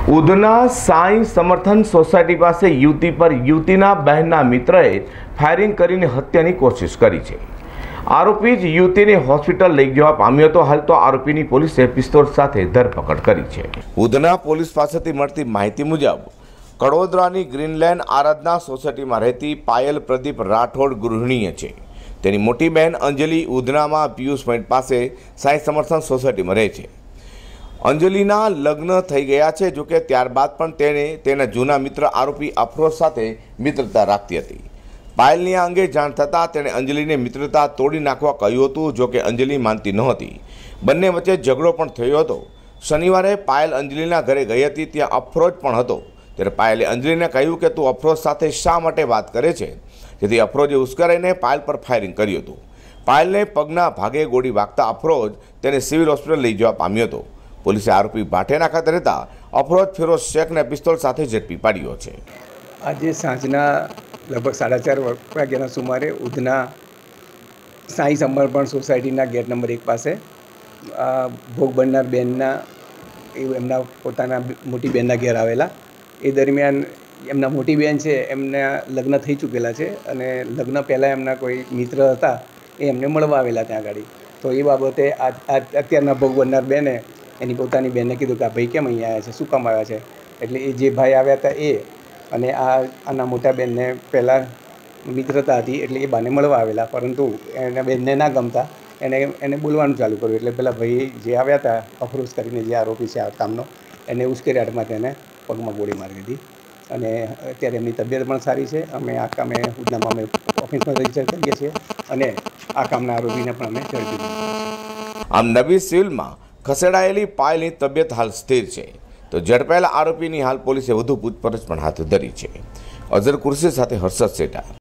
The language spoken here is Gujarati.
ઉધના સાંઈ સમર્થન સોસાયટી પાસે યુવતી પર યુવતીના બહેનના મિત્રએ ફાયરિંગ કરીને હત્યાની કોશિશ કરી છે। આરોપી જ યુવતીને હોસ્પિટલ લઈ જવા પામ્યો હતો। હાલ તો આરોપીની પોલીસે પિસ્તોલ સાથે ધરપકડ કરી છે। ઉધના પોલીસ પાસેથી મળતી માહિતી મુજબ કડોદરાની ગ્રીનલેન્ડ આરાધના સોસાયટીમાં રહેતી પાયલ પ્રદીપ રાઠોડ ગૃહિણીએ છે। તેની મોટી બહેન અંજલિ ઉધનામાં પિયુષ પોઈન્ટ પાસે સાંઈ સમર્થન સોસાયટીમાં રહે છે। અંજલિના લગ્ન થઈ ગયા છે, જોકે ત્યારબાદ પણ તેણે તેના જૂના મિત્ર આરોપી અફરોઝ સાથે મિત્રતા રાખતી હતી। પાયલની આ અંગે જાણ થતાં તેણે અંજલિને મિત્રતા તોડી નાખવા કહ્યું હતું, જોકે અંજલિ માનતી નહોતી। બંને વચ્ચે ઝઘડો પણ થયો હતો। શનિવારે પાયલ અંજલિના ઘરે ગઈ હતી, ત્યાં અફરોઝ પણ હતો। ત્યારે પાયલે અંજલિને કહ્યું કે તું અફરોઝ સાથે શા માટે વાત કરે છે, જેથી અફરોઝે ઉશ્કેરાઈને પાયલ પર ફાયરિંગ કર્યું હતું। પાયલને પગના ભાગે ગોળી વાગતા અફરોઝ તેને સિવિલ હોસ્પિટલ લઈ જવા પામ્યો હતો। પોલીસે આરોપી ભાટેના ખાતે રહેતા અફરોઝ ફિરોઝ શેખને પિસ્તોલ સાથે ઝડપી પાડ્યો છે। આજે સાંજના લગભગ 4:30 વાગ્યાના સુમારે ઉધના સાંઈ સમર્પણ સોસાયટીના ગેટ નંબર 1 પાસે ભોગ બનનાર બહેનના એમના પોતાના મોટી બહેનના ઘેર આવેલા। એ દરમિયાન એમના મોટી બહેન છે, એમના લગ્ન થઈ ચૂકેલા છે અને લગ્ન પહેલાં એમના કોઈ મિત્ર હતા, એ એમને મળવા આવેલા ત્યાં આગળ। તો એ બાબતે અત્યારના ભોગ બનનાર બહેને એની પોતાની બહેનને કીધું કે આ ભાઈ કેમ અહીંયા આવ્યા છે, શું કામ આવ્યા છે? એટલે એ જે ભાઈ આવ્યા હતા એ અને આના મોટા બહેનને પહેલાં મિત્રતા હતી, એટલે એ બાને મળવા આવેલા, પરંતુ એના બહેનને ના ગમતા એને બોલવાનું ચાલુ કર્યું। એટલે પેલા ભાઈ જે આવ્યા હતા અફરોઝ કરીને, જે આરોપી છે આ કામનો, એને ઉશ્કેરાટમાં તેને પગમાં ગોળી મારી દીધી અને અત્યારે એમની તબિયત પણ સારી છે। અમે આ કામે ઉધનામાં અમે ઓફિસમાં રજીસ્ટર કરીએ છીએ અને આ કામના આરોપીને પણ અમે ઝડપી લીધો છે। આમ નવી સિવિલમાં ખસેડાયેલી પાયલની તબિયત હાલ સ્થિર છે, તો ઝડપાયેલા આરોપીની હાલ પોલીસે વધુ પૂછપરછ પણ હાથ ધરી છે। અઝર કુર્સી સાથે હર્ષદ સેટા।